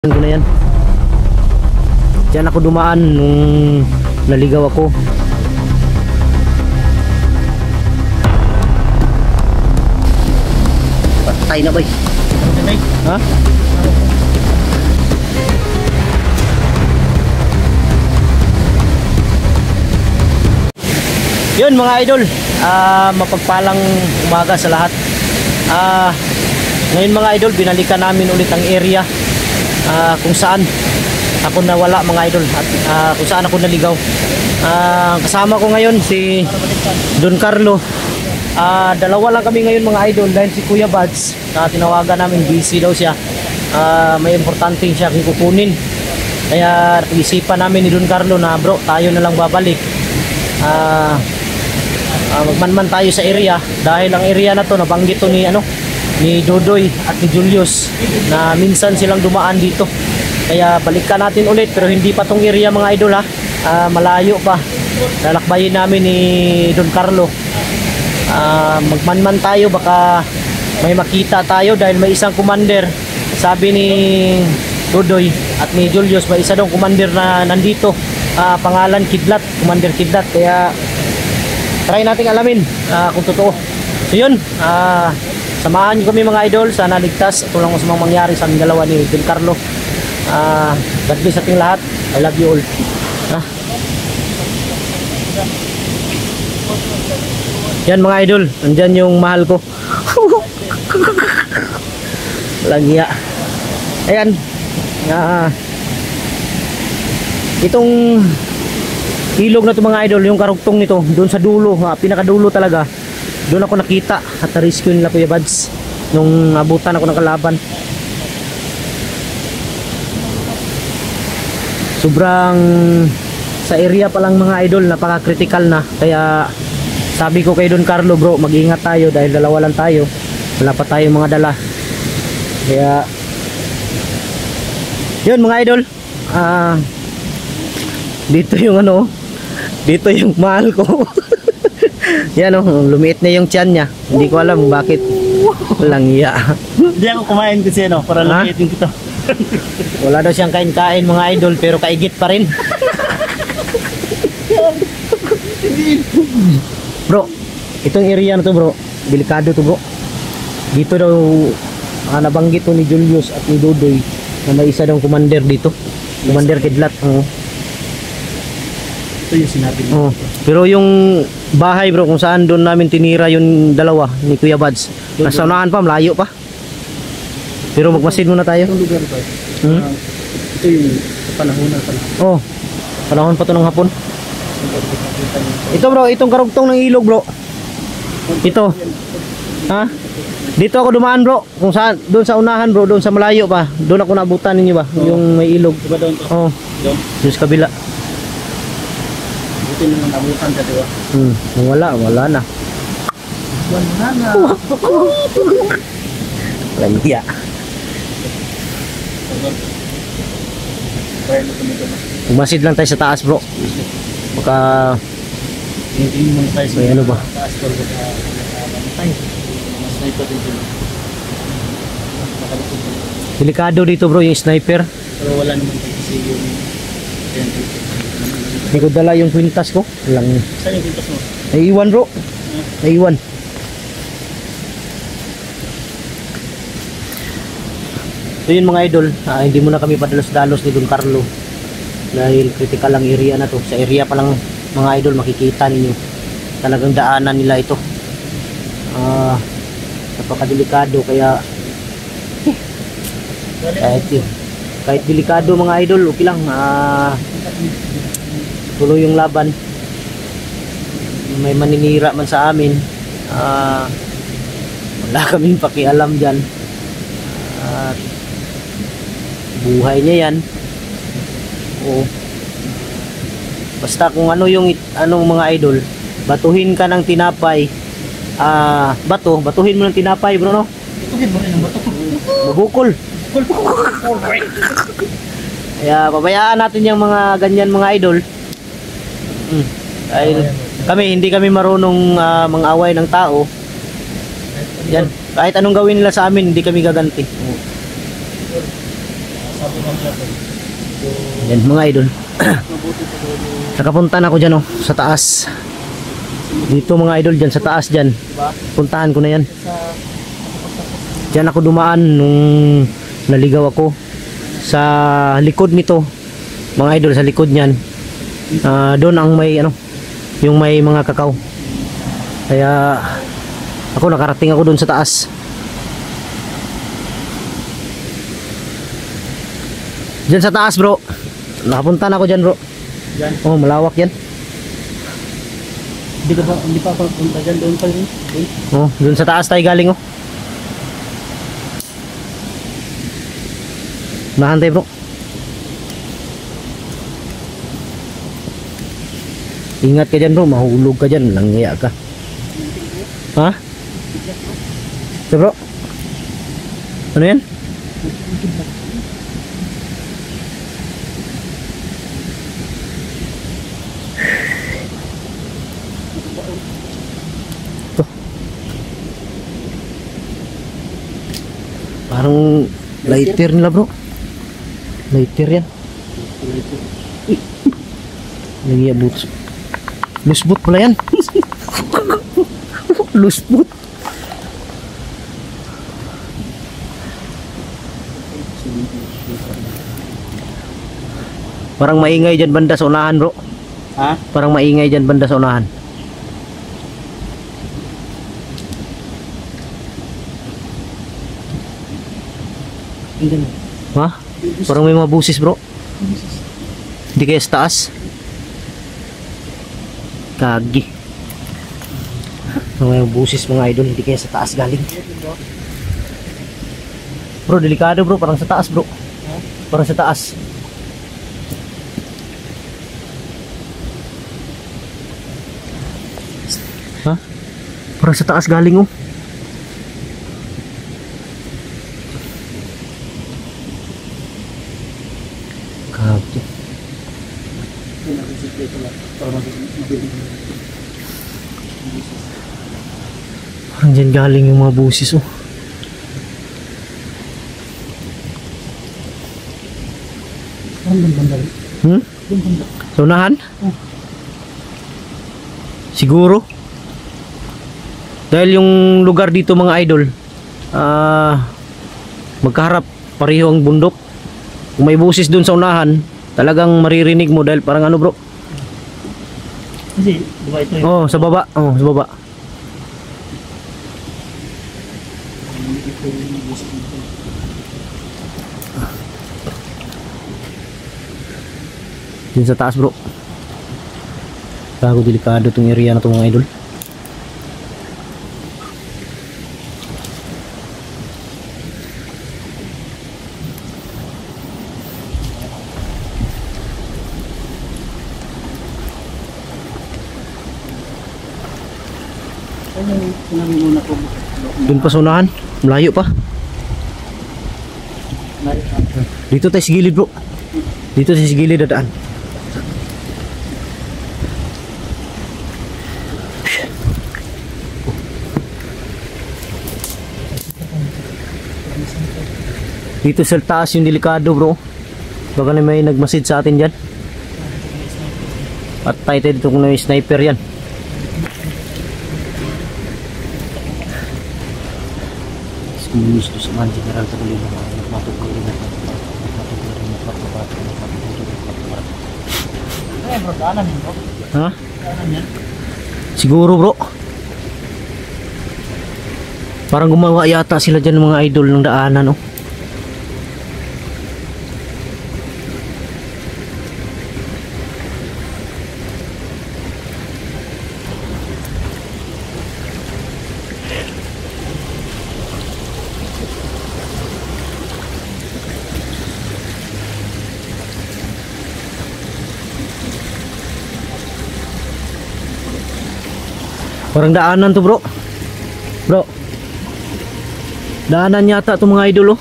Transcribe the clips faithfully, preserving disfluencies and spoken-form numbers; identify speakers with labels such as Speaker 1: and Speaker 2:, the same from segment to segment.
Speaker 1: ko na yan. Diyan ako dumaan nung naligaw ako. Patay na ba? Ha? Yun mga idol, uh, mapagpalang umaga sa lahat. uh, Ngayon mga idol, binalikan namin ulit ang area uh, kung saan ako nawala mga idol, at uh, kung saan ako naligaw. uh, Kasama ko ngayon si Don Carlo. uh, Dalawa lang kami ngayon mga idol dahil si Kuya Bads, na tinawagan namin, busy daw siya. uh, May importante siya kukunin. Kaya isipan namin ni Don Carlo na bro, tayo na lang babalik. uh, uh, Magmanman tayo sa area dahil ang area na to nabanggit to ni ano ni Dodoy at ni Julius na minsan silang dumaan dito. Kaya balikan natin ulit, pero hindi pa tong area mga idol ha. uh, Malayo pa, lalakbayin namin ni Don Carlo. uh, Magmanman tayo, baka may makita tayo dahil may isang commander. Sabi ni Dodoy at ni Julius, may isa daw commander na nandito, uh, pangalan Kidlat, Commander Kidlat. Kaya try nating alamin uh, kung totoo. So yun, uh, samahan nyo kami mga idol. Sana ligtas at walang masamang mangyari sa aming dalawa ni Don Carlo. uh, God bless ating lahat. I love you all. ah. Yan mga idol, andyan yung mahal ko. Lagya. Ayan, uh, itong ilog na to mga idol, yung karugtong nito doon sa dulo, uh, pinakadulo talaga, doon ako nakita at na-rescue nila Kuya Bads nung abutan ako ng kalaban. Sobrang sa area pa lang mga idol, napaka-critical na. Kaya sabi ko kay Don Carlo, bro, mag-ingat tayo dahil dalawa lang tayo, wala pa tayong mga dala. Kaya yun mga idol, ah uh, dito yung ano, dito yung mahal ko. Yan o, oh, lumiit na yung tiyan niya. Hindi ko alam bakit. Walang iya.
Speaker 2: Hindi ako kumain kasi ano, para lumiit yung ito.
Speaker 1: Wala daw siyang kain-kain mga idol, pero kaigit pa rin. Bro, itong area na to bro, delikado to bro. Dito daw ah, nabanggit to ni Julius at ni Dodoy na may isa daw commander dito, Commander Kidlat. Oh.
Speaker 2: Ito yung sinabi niya.
Speaker 1: Oh. Pero yung bahay bro, kung saan doon namin tinira yung dalawa ni Kuya Bads, nasa unahan pa, malayo pa. Pero magmasid muna tayo.
Speaker 2: Itong lugar to,
Speaker 1: Hmm?
Speaker 2: uh, ito yung panahon na pala.
Speaker 1: Oh, panahon pa to ng hapon. Ito bro, itong karugtong ng ilog bro. Ito. Ha? Dito ako dumaan bro. Kung saan, doon sa unahan bro, doon sa malayo pa. Doon ako naabutan ninyo ba? Oh. Yung may ilog.
Speaker 2: Diba doon to?
Speaker 1: Oh.
Speaker 2: Doon?
Speaker 1: Doon sa kabila.
Speaker 2: Buti naman nabutan ka, diba?
Speaker 1: Hmm, wala, wala na.
Speaker 2: Wala na.
Speaker 1: Lagya. Umasid lang tayo sa taas bro. Baka
Speaker 2: Hindi mo tayo sa
Speaker 1: may ano ba?
Speaker 2: taas ko baka namatay. Mas na ito din dito.
Speaker 1: Delikado dito bro yung sniper.
Speaker 2: Pero wala naman kasi yung
Speaker 1: Hindi ko dala yung kwintas ko. Lang.
Speaker 2: saan yung pintas mo?
Speaker 1: Naiiwan bro. Naiiwan. So yun mga idol, ah, hindi muna kami padalos-dalos ni Don Carlo dahil critical ang area na to. Sa area pa lang mga idol, makikita ninyo talagang daanan nila ito. Ah, napakadelikado. Kaya eh, kahit yun, kahit delikado mga idol, okay lang. Ah, tuloy yung laban. May maninira man sa amin, ah, wala kaming pakialam dyan. At buhay niya yan. Oo. Basta kung ano yung anong mga idol, batuhin ka ng tinapay. Ah, bato, batuhin mo ng tinapay bro, no?
Speaker 2: Batuhin mo rin ang bato.
Speaker 1: Mabukol. Kaya pabayaan natin yung mga ganyan mga idol. Hmm. Dahil kami, hindi kami marunong uh, mang-away ng tao. Yan, kahit anong gawin nila sa amin, hindi kami gaganti. Yan mga idol. Nakapunta na ako dyan oh, sa taas. Dito mga idol, dyan sa taas dyan. Puntahan ko na yan. Dyan ako dumaan nung naligaw ako. Sa likod nito, mga idol, sa likod niyan. Uh, doon ang may ano, yung may mga kakao. Kaya ako nakarating ako doon sa taas. Diyan sa taas bro. Nakapunta na ako dyan bro.
Speaker 2: Diyan?
Speaker 1: Oh, malawak yan.
Speaker 2: Hindi ka pa, hindi pa ako punta dyan, doon pa rin. Doon.
Speaker 1: Oh, doon sa taas tayo galing oh. Nahantay bro. Ingat ka dyan bro, mahulog ka dyan, langya ka. Ha? So bro? Ano yan? Ito. Parang lighter nila bro. Lighter yan. Lagi boots. Loose boot pala yan. Loose boot. Parang maingay dyan banda sa unahan bro.
Speaker 2: Ha?
Speaker 1: Parang maingay dyan banda sa unahan.
Speaker 2: Hindi na.
Speaker 1: Ha? Parang may mga busis bro. Hindi kaya sa taas. Kagi. May mga busis mga idol. Hindi kaya sa taas galing. Bro, delikado bro. Parang sa taas bro. Parang sa taas. Ha? Parang sa taas galing oh. Kagi. Parang dyan galing yung mga busis oh. Hmm? Sa unahan? Siguro. Dahil yung lugar dito mga idol, ah, magkaharap pareho ang bundok. Kung may busis dun sa unahan, talagang maririnig mo dahil parang ano bro.
Speaker 2: Kasi, di ba ito
Speaker 1: Oh, sa baba. Oh, sa baba. Din sa taas bro. Bago delikado tong area na to mga idol.
Speaker 2: Ano yung sinabi mo na po?
Speaker 1: Dun pa sa unahan, malayo pa. Dito tayo sa gilid bro. Dito sa gilid dadaan. Dito sa taas yung delikado bro. Baka na may nagmasid sa atin dyan. At tayo tayo dito kung may sniper yan. Gusto sa man general sa kulinan. Matutuloy na. Ha? Siguro bro. Parang gumawa yata sila dyan ng mga idol ng daanan oh. Parang daanan to bro. Bro. Daanan yata to mga idol oh.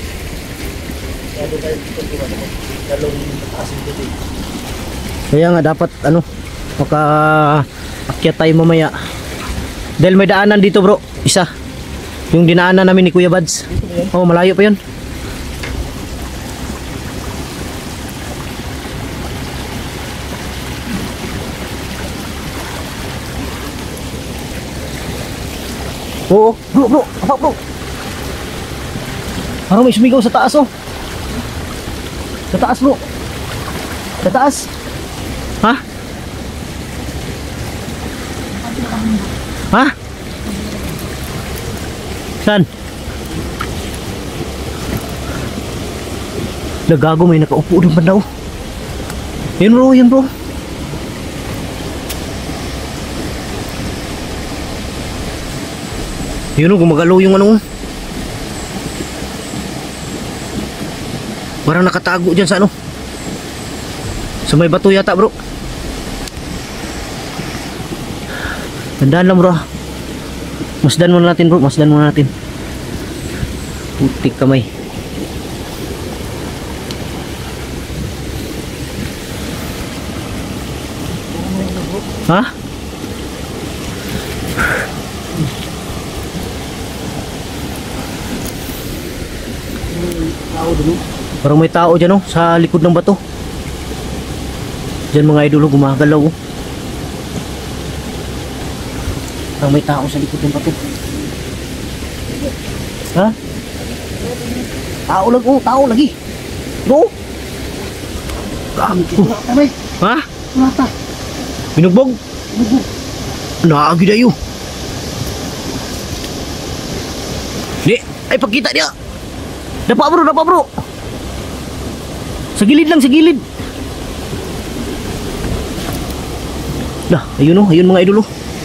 Speaker 1: Kaya nga dapat ano, maka akyat tayo mamaya. Dahil may daanan dito bro, isa. Yung dinaanan namin ni Kuya Bads. Oh, malayo pa yun. Oo, bro, bro, apa bro? Parang may sumigaw sa taas oh. Sa taas bro. Sa taas. Ha? Ha? Saan? Nagago, may nakaupo din pa daw. Yun bro, yun bro. Yun o, gumagalaw yung ano. Parang nakatago dyan sa ano. Sa may bato yata bro. Tandaan lang bro. Masdan muna natin bro, masdan muna natin. Putik kamay. Ha? Parang may tao dyan oh, sa likod ng bato. Dyan mga idol oh, gumagalaw oh. Parang may tao sa likod ng bato. Ha? Tao lang oh, tao lagi. Bro? Gago. Ha?
Speaker 2: Mata.
Speaker 1: Binugbog?
Speaker 2: Bugbog.
Speaker 1: Naagi dayo. Di, ay pagkita dia. Dapat bro, dapat bro. Sa gilid lang, sa gilid. Dah, ayun oh, ayun mga idol oh.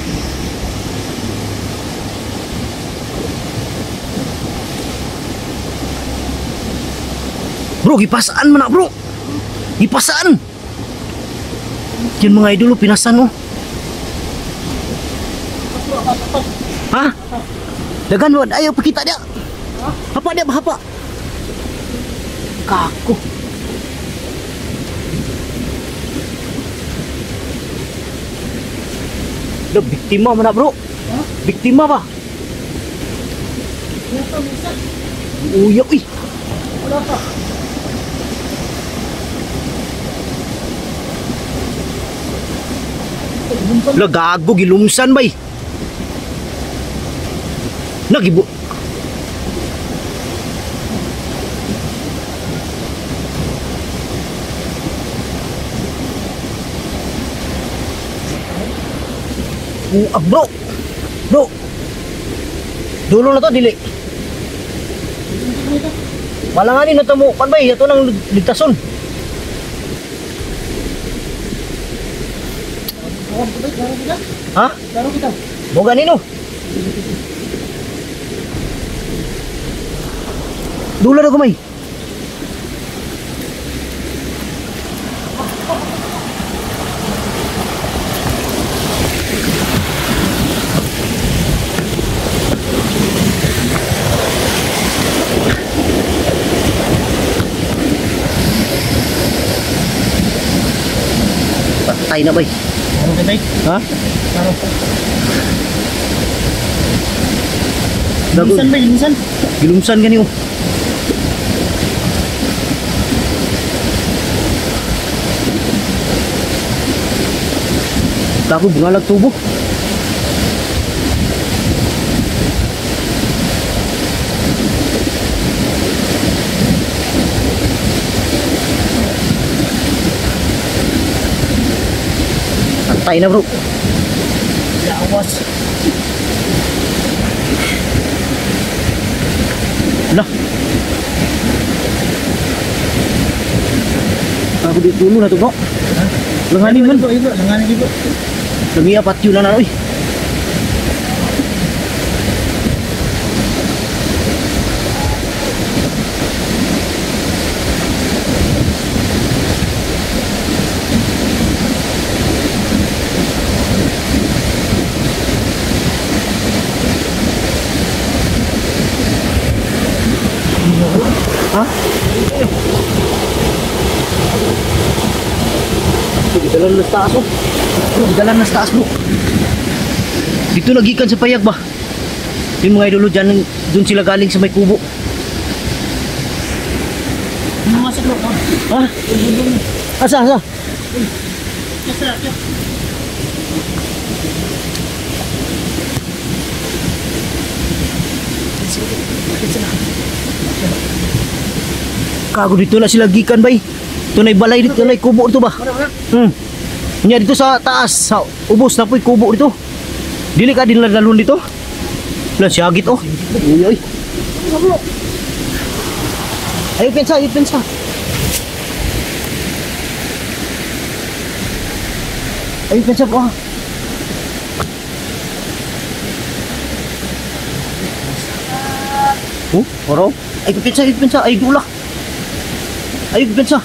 Speaker 1: Bro, gipasaan man na bro. Gipasaan. Yan mga idol oh, pinasan oh. Ha? Dagan wad, ayo pakita dia. Apa dia bahapa? Kaku. Dah biktima mana bro? Biktima ba? Uya, uy. Lah gago gilumsan bay. Nagibu. Uh, bro. Bro. Dulo na to dili. Malanganin na to mo. Kan bay ato nang ligtason. Ha?
Speaker 2: Laro kita.
Speaker 1: Boga nino. Dula na kumay. Patay na bay.
Speaker 2: Laro kita.
Speaker 1: Ha?
Speaker 2: Laro.
Speaker 1: Dago.
Speaker 2: Minsan ba, minsan?
Speaker 1: Gilumsan gani oh. Dago bungalag tubo. Patay na bro.
Speaker 2: Lawas.
Speaker 1: Lah. Aku di dulu na to bro. Lenganin man.
Speaker 2: Ibu, ibu, lenganin ibu.
Speaker 1: Demi apa tiu na na oi. Hah? Di dalam na sa taas oh. Bro, di dalam na sa taas bro. Dito nagikan sa payag ba? Yung mga idolo dyan, dun sila galing sa may kubo.
Speaker 2: Masuk lo.
Speaker 1: Ha? Asa, asa?
Speaker 2: Asa, asa.
Speaker 1: Kago dito na sila gikan bay. Tunay balay dito, tunay kubo dito ba? Hmm. Nya dito sa taas, sa ubos na po'y kubo dito. Dili ka din lalun dito. Lah siagit oh. Uy uy. Ayo pensa, ayo pensa. Ayo pensa po. Oh, oro. Ayo pensa, ayo pensa, ayo dula. Ayo pensa.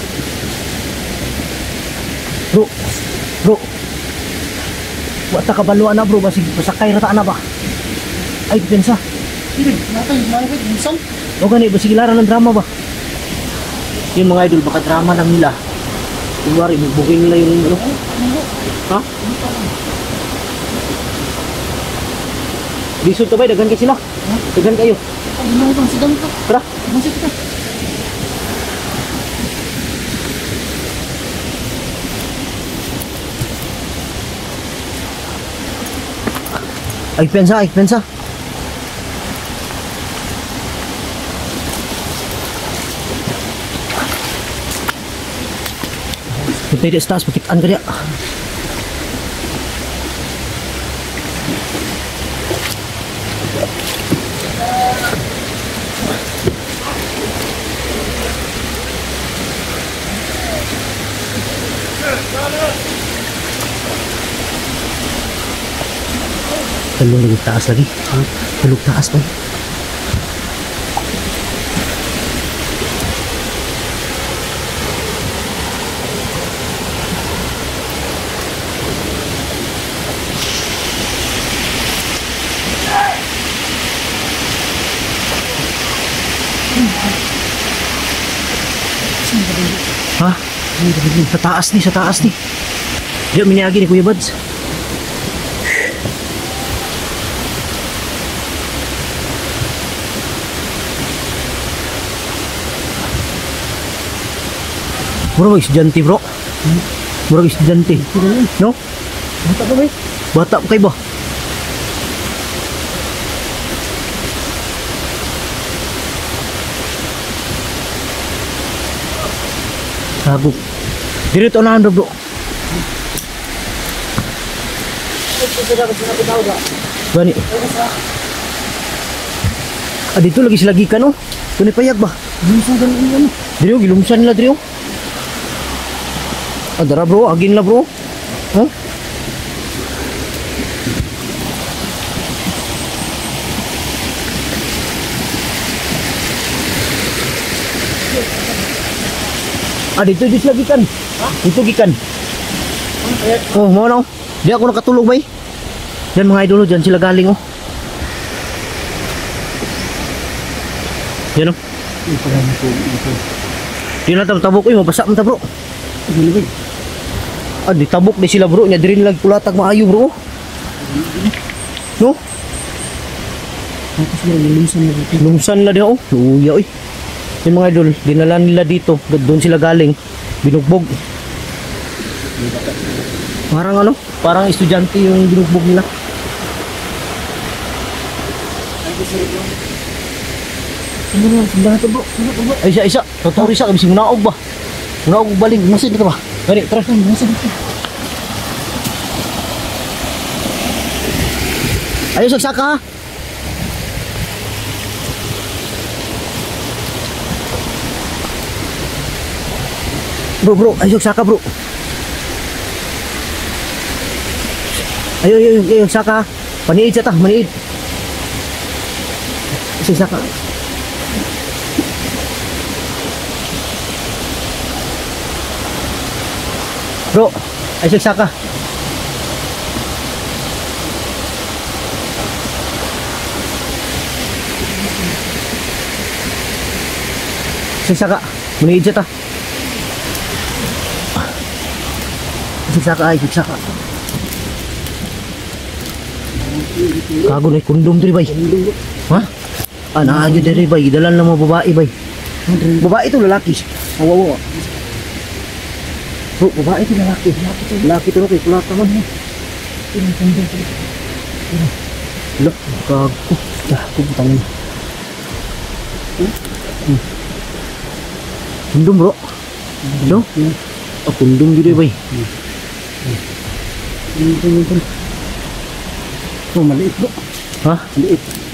Speaker 1: Bro. Bro. Wa ta kabaluan na bro, basig pasakay rata na ba? Ayo pensa.
Speaker 2: Hindi, natay, malapit, minsan.
Speaker 1: O gani, basig ilaran ng drama ba? Yung mga idol, baka drama lang nila. Kunwari, bugin nila yung ano. Ha? Lisod ka ba? Dagan kayo sila? Dagan kayo.
Speaker 2: Ay, ano bang sidang ito?
Speaker 1: Tara.
Speaker 2: Masih kita.
Speaker 1: Ay, pensa, ay, pensa. Punta di sa taas, pakitaan ka diya. Talong lagi taas lagi. Talong taas pa. Ha? Sa taas ni, sa taas ni. Diyan miniagi ni Kuya Buds. Mura ba estudyante bro? Mura ba estudyante? No?
Speaker 2: Bata pa ba eh?
Speaker 1: Bata pa kayo ba? Sago. Dito na ando bro. Gani. Ah, dito lagi sila gikan oh. Tunay payag ba?
Speaker 2: Minsan ganun ano.
Speaker 1: Dito gilumsan nila dito. Ah, dara bro, agin la bro. Huh? Ah, dito dito lagi kan. Dito gikan. Oh, mau no. Di ako nakatulog bay. Dan mga idolo dyan sila galing oh. Yan oh. Di na tabok eh, mabasa man ta bro. Ah, di tabok di sila bro, nya diri lagi kulatag maayo bro. No?
Speaker 2: Tapos na lumsan na dito.
Speaker 1: Lumsan la diha oh. Luya oy. Yung mga idol, dinala nila dito, doon sila galing, binugbog. Parang ano? Parang estudyante yung binugbog nila.
Speaker 2: Ano na, sanda na ito bro. Ano ito bro?
Speaker 1: Ay isa isa, totoo isa, kabising naog ba? Naog baling, masin dito ba? Gani, tara.
Speaker 2: Ay, nasa dito.
Speaker 1: Ayo saksaka ha. Bro bro, ayo saksaka bro. Ayo ayo ayo saksaka. Paniid siya ta, maniid. Saksaka. Bro, ayo saksaka. Saksaka, maniid siya ta. Saksaka ay saksaka. Kago na kondom diri bay. Ha? Ah, naa gyud diri bay, dalan lang mga babae bay. Babae to lalaki. Awa awa. Bro, babae to lalaki. Lalaki to kay kulata man. Lo, gago. Dah, aku butangin. Hmm. Kundum bro. Kundum? Oh, kundum gitu ya bay.
Speaker 2: Kundum, kundum. Oh, maliit bro.
Speaker 1: Hah?
Speaker 2: Maliit.